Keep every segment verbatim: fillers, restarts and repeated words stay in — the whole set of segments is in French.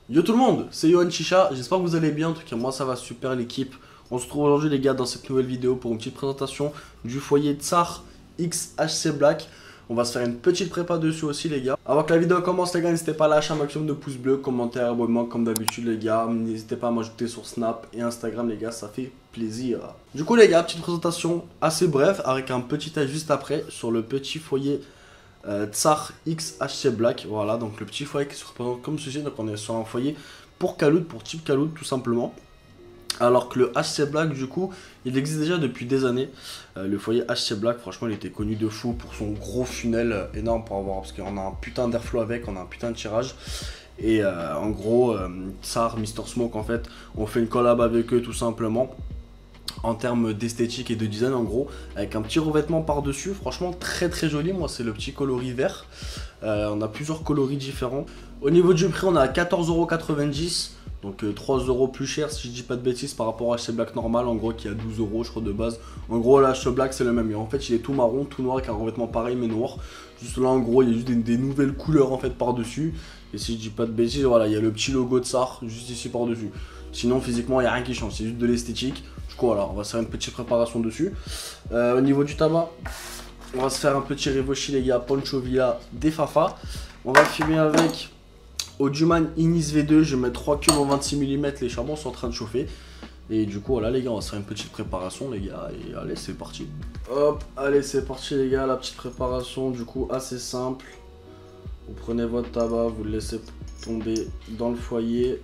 Yo tout le monde, c'est Yohan Chicha, j'espère que vous allez bien, en tout cas moi ça va super l'équipe. On se retrouve aujourd'hui les gars dans cette nouvelle vidéo pour une petite présentation du foyer Tsar X H C Black. On va se faire une petite prépa dessus aussi les gars. Avant que la vidéo commence les gars, n'hésitez pas à lâcher un maximum de pouces bleus, commentaires, abonnements comme d'habitude les gars. N'hésitez pas à m'ajouter sur Snap et Instagram les gars, ça fait plaisir. Du coup les gars, petite présentation assez brève avec un petit test juste après sur le petit foyer Euh, Tsar X H C Black, voilà, donc le petit foyer qui se représente comme ceci. Donc on est sur un foyer pour Khaloud, pour type Khaloud tout simplement. Alors que le H C Black du coup il existe déjà depuis des années. euh, Le foyer H C Black franchement il était connu de fou pour son gros funnel euh, énorme pour avoir, parce qu'on a un putain d'airflow avec, on a un putain de tirage. Et euh, en gros euh, Tsar, Mister Smoke en fait, on fait une collab avec eux tout simplement. En termes d'esthétique et de design en gros, avec un petit revêtement par dessus, franchement très très joli. Moi c'est le petit coloris vert, euh, on a plusieurs coloris différents. Au niveau du prix on est à quatorze euros quatre-vingt-dix, donc euh, trois euros plus cher si je dis pas de bêtises par rapport à H C Black normal en gros qui a douze euros je crois de base. En gros là H C Black c'est le même, mais en fait il est tout marron, tout noir avec un revêtement pareil mais noir. Juste là en gros il y a juste des, des nouvelles couleurs en fait par dessus. Et si je dis pas de bêtises, voilà, il y a le petit logo de Tsar juste ici par dessus. Sinon physiquement il n'y a rien qui change, c'est juste de l'esthétique. Du coup voilà, on va se faire une petite préparation dessus. euh, Au niveau du tabac, on va se faire un petit Revoshi les gars, Poncho Villa des Fafa. On va fumer avec Auduman Inis V deux, je vais mettre trois cubes en vingt-six millimètres, les charbons sont en train de chauffer. Et du coup voilà les gars, on va se faire une petite préparation les gars, et allez c'est parti. Hop, allez c'est parti les gars, la petite préparation du coup assez simple. Vous prenez votre tabac, vous le laissez tomber dans le foyer.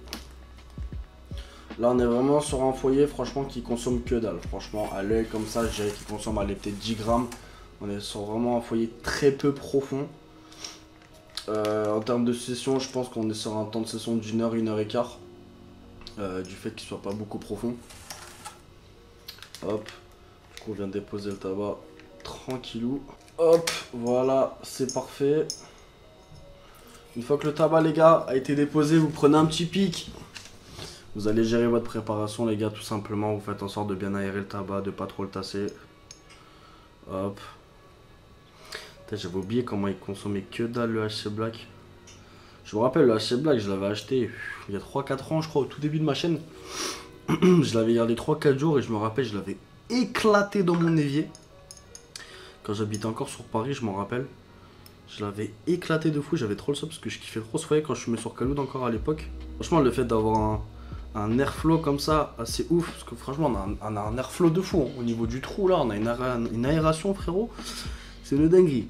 Là on est vraiment sur un foyer franchement qui consomme que dalle. Franchement à l'œil comme ça je dirais qu'il consomme allez, peut-être dix grammes. On est sur vraiment un foyer très peu profond. euh, En termes de session je pense qu'on est sur un temps de session d'une heure, une heure et quart, euh, du fait qu'il soit pas beaucoup profond. Hop, du coup on vient de déposer le tabac tranquillou. Hop, voilà c'est parfait. Une fois que le tabac les gars a été déposé, vous prenez un petit pic. Vous allez gérer votre préparation les gars tout simplement. Vous faites en sorte de bien aérer le tabac, de pas trop le tasser. Hop. J'avais oublié comment il consommait que dalle le H C Black. Je vous rappelle le H C Black je l'avais acheté il y a trois quatre ans je crois, au tout début de ma chaîne. Je l'avais gardé trois quatre jours et je me rappelle je l'avais éclaté dans mon évier. Quand j'habitais encore sur Paris je m'en rappelle. Je l'avais éclaté de fou, j'avais trop le seum parce que je kiffais trop ce foyer quand je fumais sur Khaloud encore à l'époque. Franchement le fait d'avoir un... un airflow comme ça assez ouf, parce que franchement on a un, on a un airflow de fou hein. Au niveau du trou là on a une, aéra, une aération frérot, c'est le dinguerie.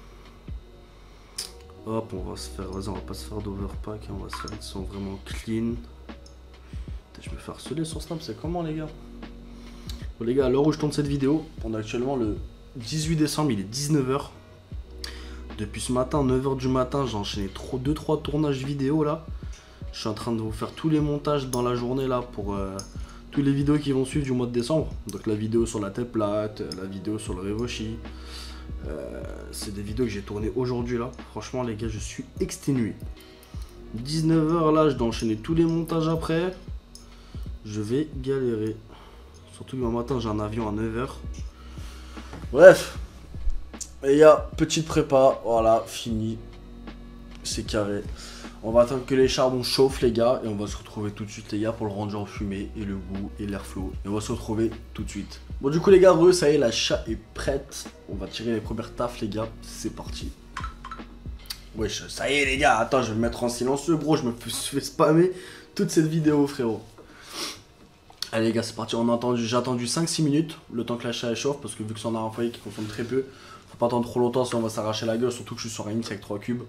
Hop on va se faire, vas-y on va pas se faire d'overpack, on va se faire des sons vraiment clean. Je me fais harceler sur Snap, c'est comment les gars? Bon les gars, à l'heure où je tourne cette vidéo, on est actuellement le dix-huit décembre, il est dix-neuf heures. Depuis ce matin, neuf heures du matin, j'ai enchaîné deux trois tournages vidéo là. Je suis en train de vous faire tous les montages dans la journée là pour euh, tous les vidéos qui vont suivre du mois de décembre. Donc la vidéo sur la tête plate, la vidéo sur le Revoshi. Euh, c'est des vidéos que j'ai tournées aujourd'hui là. Franchement les gars, je suis exténué. dix-neuf heures là, je dois enchaîner tous les montages après. Je vais galérer. Surtout que demain matin j'ai un avion à neuf heures. Bref. Et il y a petite prépa, voilà, fini. C'est carré. On va attendre que les charbons chauffent les gars, et on va se retrouver tout de suite les gars pour le rendre en fumée et le goût et l'airflow. Et on va se retrouver tout de suite. Bon du coup les gars, re, ça y est, la chat est prête. On va tirer les premières tafs les gars, c'est parti. Wesh, ça y est les gars, attends je vais me mettre en silencieux bro, je me fais spammer toute cette vidéo frérot. Allez les gars c'est parti, on a attendu, j'ai attendu cinq six minutes, le temps que la chat chauffe, parce que vu que c'en a un foyer qui consomme très peu, faut pas attendre trop longtemps sinon on va s'arracher la gueule, surtout que je suis sur un Inix avec trois cubes.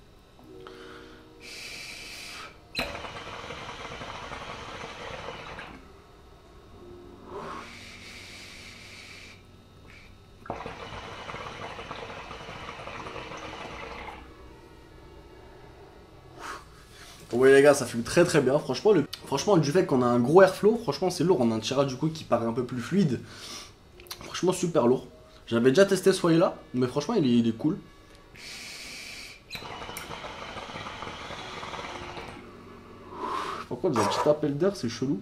Oui les gars, ça fume très très bien, franchement, le... franchement du fait qu'on a un gros airflow, franchement c'est lourd, on a un tirage du coup qui paraît un peu plus fluide. Franchement super lourd. J'avais déjà testé ce foyer là, mais franchement il est, il est cool. Pourquoi j'ai un petit appel d'air, c'est chelou.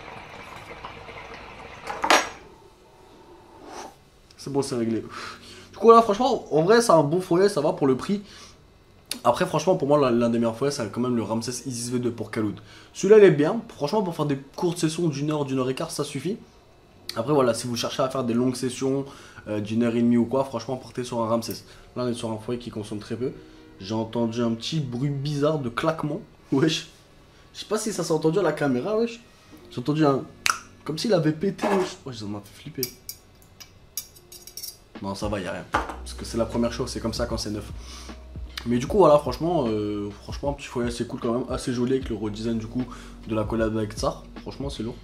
C'est bon, c'est réglé. Du coup voilà, franchement, en vrai c'est un bon foyer, ça va pour le prix. Après franchement pour moi l'un des meilleurs foyers c'est quand même le Ramsès Isis V deux pour Khaloud. Celui-là il est bien, franchement pour faire des courtes sessions d'une heure, d'une heure et quart ça suffit. Après voilà, si vous cherchez à faire des longues sessions euh, d'une heure et demie ou quoi, franchement partez sur un Ramsès. Là on est sur un foyer qui consomme très peu. J'ai entendu un petit bruit bizarre de claquement, wesh. Je sais pas si ça s'est entendu à la caméra, wesh. J'ai entendu un... comme s'il avait pété, wesh. Wesh, ça m'a fait flipper. Non ça va, y a rien. Parce que c'est la première chose, c'est comme ça quand c'est neuf. Mais du coup voilà, franchement, euh, franchement un petit foyer assez cool quand même, assez joli avec le redesign du coup de la collab avec Tsar. Franchement c'est lourd.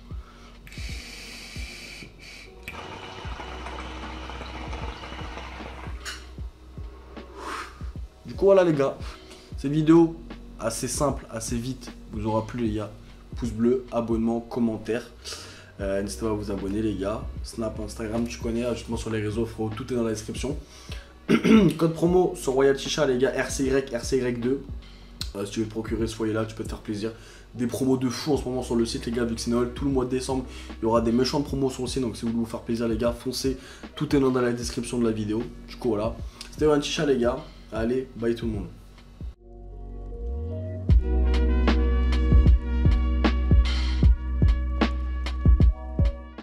Du coup voilà les gars, cette vidéo assez simple, assez vite, vous aura plu les gars. Pouce bleu, abonnement, commentaire. Euh, N'hésitez pas à vous abonner les gars. Snap, Instagram, tu connais, ajoutement sur les réseaux, frérot, tout est dans la description. Code promo sur Royal Chicha les gars, R C Y, R C Y deux. Euh, si tu veux te procurer ce foyer là, tu peux te faire plaisir. Des promos de fou en ce moment sur le site les gars, vu que c'est Noël, tout le mois de décembre, il y aura des méchantes promos sur le site. Donc si vous voulez vous faire plaisir les gars, foncez, tout est dans la description de la vidéo. Du coup voilà, c'était Royal Chicha les gars, allez, bye tout le monde.